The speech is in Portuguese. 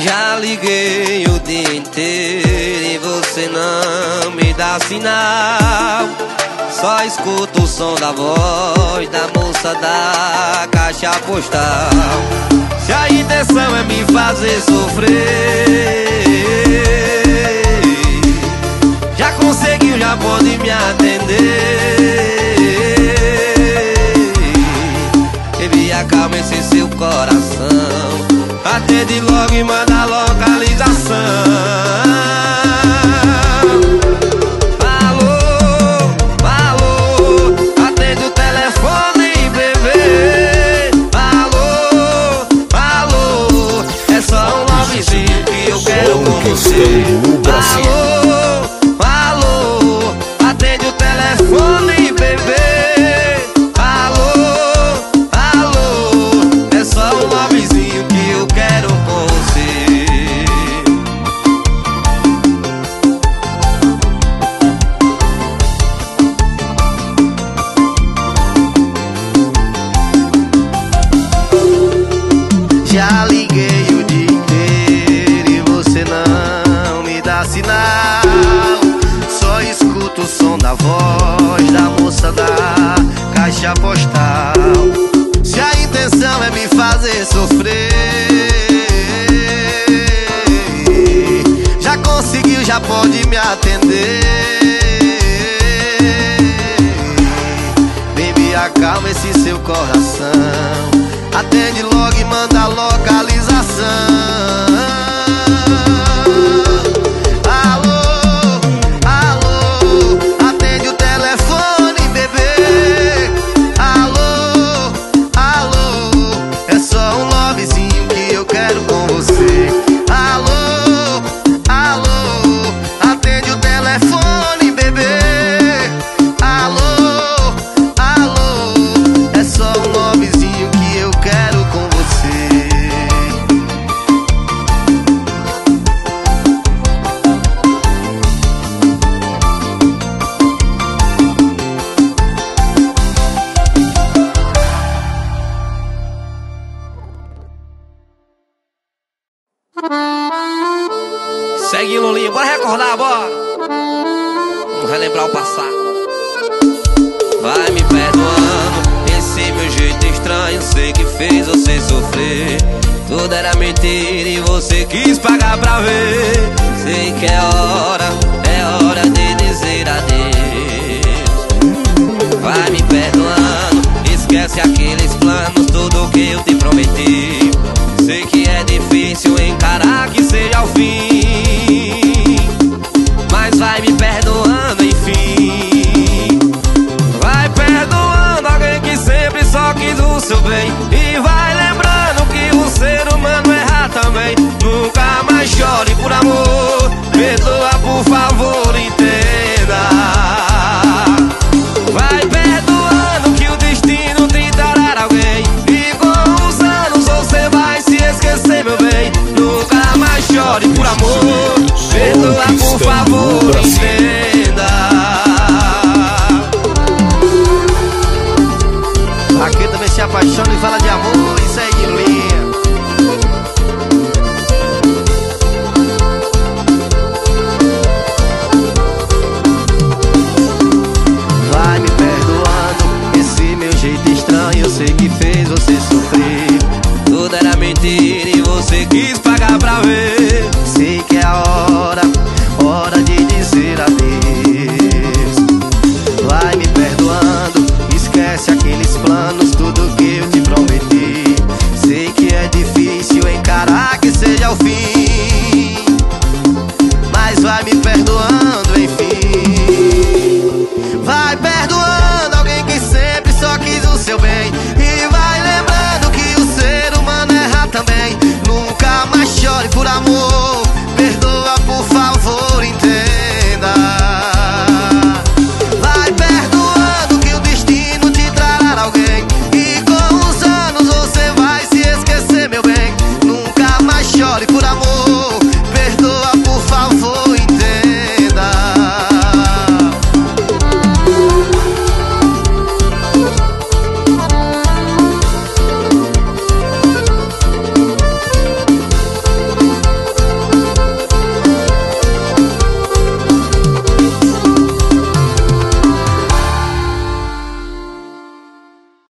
Já liguei o dia inteiro e você não me dá sinal. Só escuto o som da voz da moça da caixa postal. Se a intenção é me fazer sofrer, já conseguiu, já pode me atender. Baby, acalma esse seu coração, atende logo e manda a localização. Alô, alô, atende o telefone, bebê. Alô, alô, é só um lovezinho que eu quero com você. Alô, alô, atende o telefone, bebê. Já liguei o dia inteiro e você não me dá sinal. Só escuto o som da voz da moça da caixa postal. Se a intenção é me fazer sofrer, já conseguiu, já pode me atender. Baby, acalma esse seu coração, atende logo e manda a localização. Alô, alô, atende o telefone, bebê. Alô, alô, é só um lovezinho que eu quero com você. Alô, alô, atende o telefone, bebê. Alô, alô, é só um lovezinho que eu quero com você. Segue, Lulinha, bora recordar, bora. Vamos relembrar o passado. Vai me perdoando esse meu jeito estranho, sei que fez você sofrer. Tudo era mentira e você quis pagar pra ver. Sei que é hora de dizer adeus. Vai me perdoando, esquece aqueles planos, tudo que eu te prometi.